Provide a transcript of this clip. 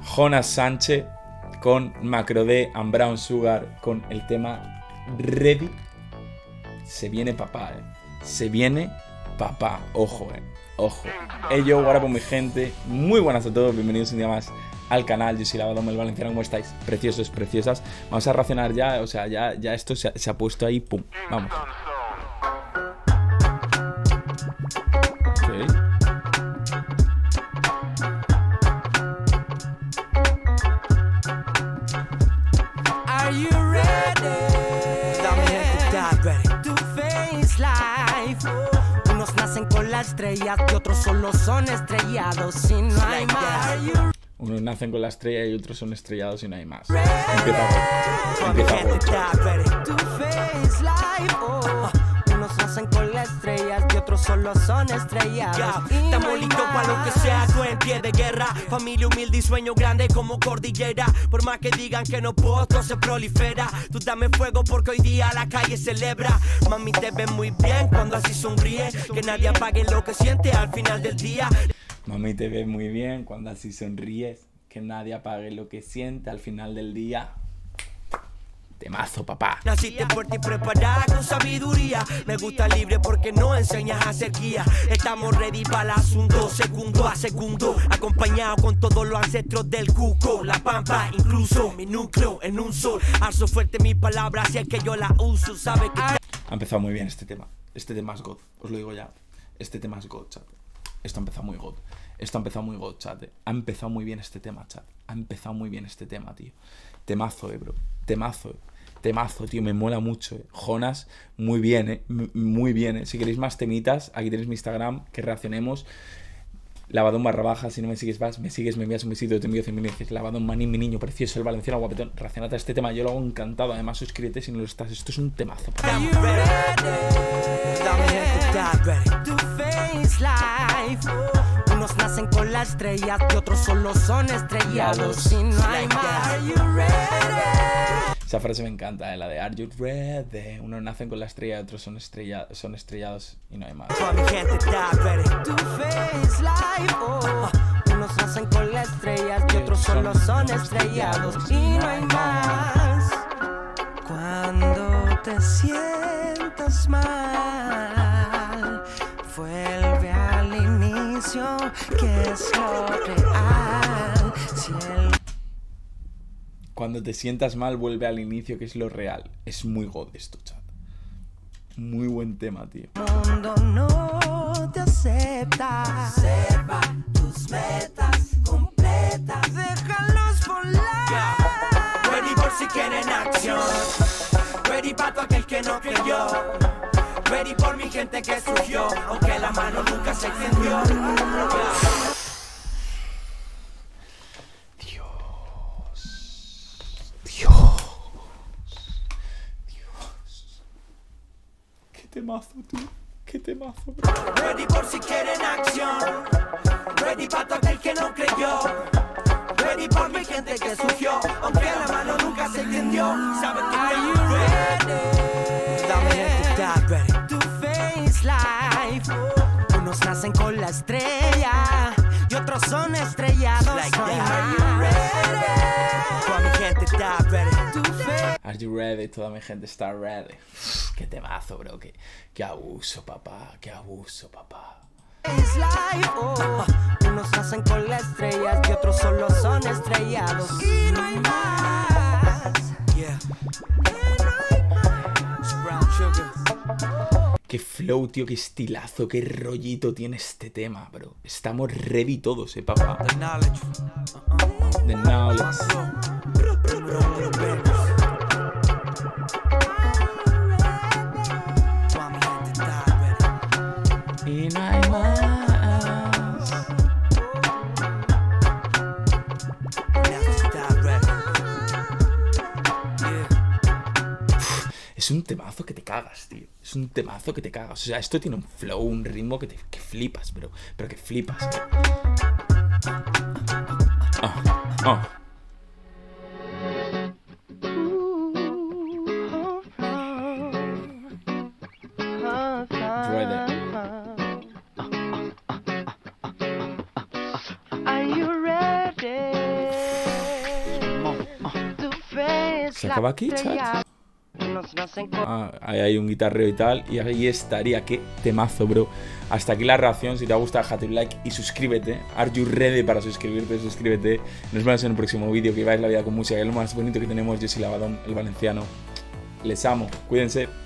Jonas Sánchez con Macro-D and Brown Sugar con el tema Ready. Se viene papá, se viene papá, ojo, ojo. Yo, guarapo mi gente, muy buenas a todos, bienvenidos un día más al canal. Yo soy Lavadón el Valenciano, ¿cómo estáis? Preciosos, preciosas. Vamos a reaccionar ya, o sea, ya esto se ha puesto ahí, pum, vamos. Ok. Are you ready? To face life. Unos nacen con la estrella y otros solo son estrellados y no hay más. Unos nacen con la estrella y otros son estrellados y no hay más. Empieza To face life. Unos nacen con la estrella y otros solo son estrellados. Estamos listos para lo que sea, tú en pie de guerra. Familia humilde y sueño grande como cordillera. Por más que digan que no puedo, todo se prolifera. Tú dame fuego porque hoy día la calle celebra. Mami, te ves muy bien cuando así sonríe. Que nadie apague lo que siente al final del día. Mami, te ves muy bien cuando así sonríes. Que nadie apague lo que siente al final del día. Temazo, papá. Naciste fuerte y preparada con sabiduría. Me gusta libre porque no enseñas a ser guía. Estamos ready para el asunto, segundo a segundo. Acompañado con todos los ancestros del cuco. La pampa, incluso mi núcleo en un sol. Alzo fuerte mis palabras si es que yo la uso. Sabe que... Ha empezado muy bien este tema. Este tema es God, os lo digo ya. Este tema es God, chat. Esto ha empezado muy God. Esto ha empezado muy God, chat. Ha empezado muy bien este tema, chat. Ha empezado muy bien este tema, tío. Temazo, bro. Temazo, tío. Me mola mucho, Jonas, muy bien, muy bien, Si queréis más temitas, aquí tenéis mi Instagram, que reaccionemos. Lavadón /, si no me sigues, me envías un besito, te envío 100.000 veces. Lavadón, manín, mi niño precioso, el valenciano guapetón. Reaccionate a este tema, yo lo hago encantado. Además, suscríbete si no lo estás. Esto es un temazo. Are you ready? To face life. Unos nacen con la estrella y otros solo son estrellados y no hay más. Are you ready? Esa frase me encanta, la de Are you ready? Unos nacen con la estrella y otros son estrellados y no hay más. Toda mi gente está ready. To face life. Unos nacen con la estrella y otros solo son estrellados y no hay más. Cuando te sientas mal, vuelve al inicio, que es lo real. Si el Cuando te sientas mal, vuelve al inicio, que es lo real. Es muy God esto, chat. Muy buen tema, tío. mundo no te acepta, observa tus metas completas, déjalos volar. Ready por si quieren acción. Ready para todo aquel que no creyó. Ready por mi gente que surgió, aunque la mano nunca se extendió. Qué temazo, tío. Qué temazo, bro. Ready por si quieren acción. Ready para todo aquel que no creyó. Ready por mi gente que surgió, aunque la mano nunca se extendió. Saben que estamos ready. To face life. Unos nacen con la estrella y otros son estrellados. Like No hay that. más. Toda mi gente está ready. To face Are you ready? Toda mi gente está ready. Qué temazo, bro. Qué abuso, papá. Qué abuso, papá. life. Unos nacen con la estrella y otros solo son estrellados y no hay más. Yeah. It's brown sugar. Qué flow, tío. Qué estilazo. Qué rollito tiene este tema, bro. Estamos ready todos, papá. The knowledge. The knowledge. Toda mi gente está ready. Y no hay más. Está ready. Yeah. Es un temazo que te cagas, tío. Es un temazo que te cagas. O sea, esto tiene un flow, un ritmo que flipas, bro. Pero que flipas. Ah. Ready. Are you ready? Se acaba aquí, chat. Ahí hay un guitarreo y tal. Y ahí estaría. Qué temazo, bro. Hasta aquí la reacción. Si te ha gustado, déjate un like y suscríbete. Are you ready para suscribirte? Suscríbete. Nos vemos en el próximo vídeo. Que vais la vida con música. Que es lo más bonito que tenemos. Yo soy Lavadón, el valenciano. Les amo. Cuídense.